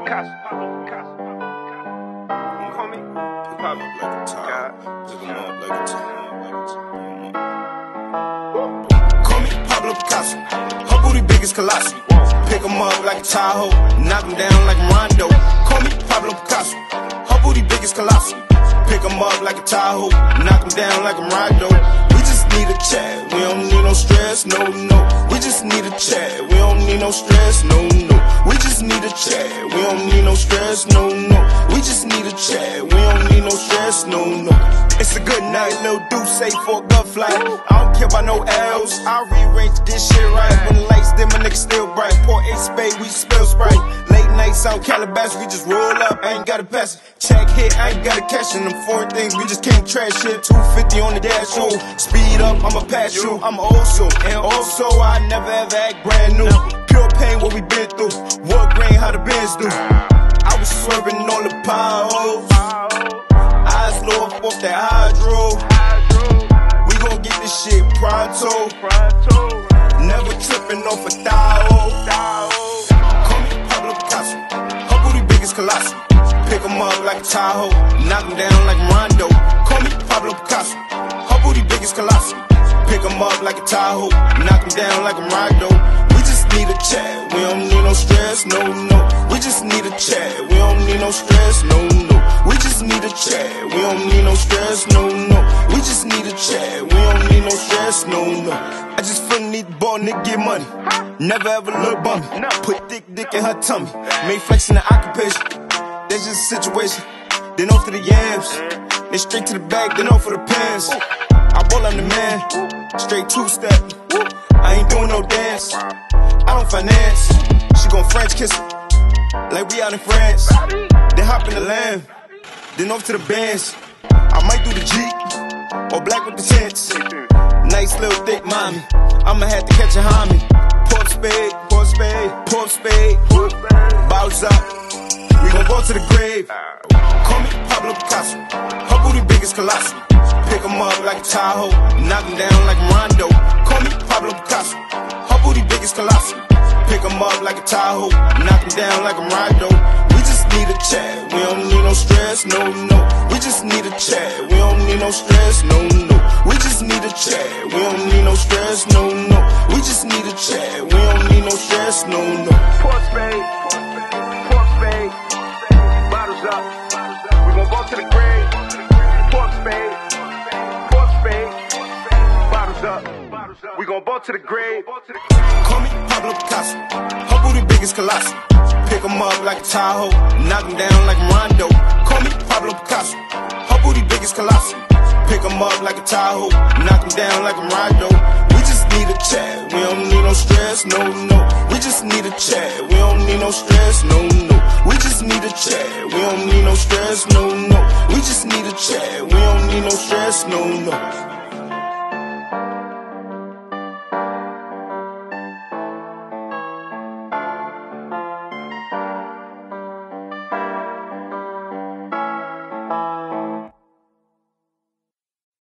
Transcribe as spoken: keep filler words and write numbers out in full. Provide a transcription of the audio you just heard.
Picasso, Pablo Picasso, you call me? Pablo like a top, pick 'em up like a top. Call me Pablo Picasso, her booty big as Colossus. Pick 'em up like a Tahoe, knock 'em down like Rondo. Call me Pablo Picasso, her booty big as Colossus. Pick 'em up like a Tahoe, knock 'em down like a Rondo. We just need a chat, we don't need no stress, no, no. We just need a chat, we don't need no stress, no, no. We just need a chat, we don't need no stress, no, no. We just need a chat, we don't need no stress, no, no. It's a good night, little Deuce say for a good flight. I don't care about no L's, I'll rearrange this shit right. When the lights dim, my niggas still bright. Pour eight spade, we spill Sprite. Late nights out Calabasas, we just roll up, I ain't gotta pass it. Check hit, I ain't gotta cash in them foreign things, we just can't trash shit. two fifty on the dash, oh, speed up, I'ma pass you. I'm also, and also I never ever act brand new. Pure pain, what we been through, what grain, how the Benz do. I was swerving on the potholes, eyes low up off that hydro. We gon' get this shit pronto, never tripping off a thou. Call me Pablo Picasso, her booty big as Colossus. Pick 'em up like a Tahoe, knock 'em down like Rondo. Call me Pablo Picasso, her booty big as Colossus. Pick 'em up like a Tahoe, knock 'em down like a Rondo. We just need a chat, we don't need no stress, no, no. We just need a chat, we don't need no stress, no, no. We just need a chat, we don't need no stress, no, no. We just need a chat, we don't need no stress, no, no. I just feel need the ball, nigga, get money. Never ever look bummy. Put thick dick in her tummy. Made flex in the occupation. That's just a situation. Then off to the yams. Then straight to the back, then off for the pants. I ball, I'm the man. Straight two-step. I ain't doing no dance. I don't finance. She gon' French kiss her, like we out in France. Then hop in the Lamb. Then off to the bands. I might do the Jeep or black with the tents. Nice little thick mommy. I'ma have to catch a homie. Pour up spade, pour up spade, pour up spade. Bounce up. We gon' go to the grave. Call me Pablo Picasso, her booty big as Colossus. Pick 'em up like a Tahoe, knock 'em down like Rondo. Call me Pablo Picasso, her booty big as Colossus. Pick 'em up like a Tahoe, knock 'em down like a Rondo. We just need a chat, we don't need no stress, no, no. We just need a chat, we don't need no stress, no, no. We just need a chat, we don't need no stress, no, no. We just need a chat, we don't need no stress, no, no. Pour spade, pour spade, bottles up. We gon' go to the grave. Pour spade, pour spade, bottles up. We gon' go to the grave. Call me Pablo Picasso, her booty big as Colossus. Pick 'em up like a Tahoe, knock 'em down like Rondo. Call me Pablo Picasso, her booty big as Colossus. Pick 'em up like a Tahoe, knock 'em down like a Rondo. We just need a chat, we don't need no stress, no, no. We just need a chat, we don't need no stress, no, no. We just need a chat, we don't need no stress, no, no. We just need a chat, we don't need no stress, no, no.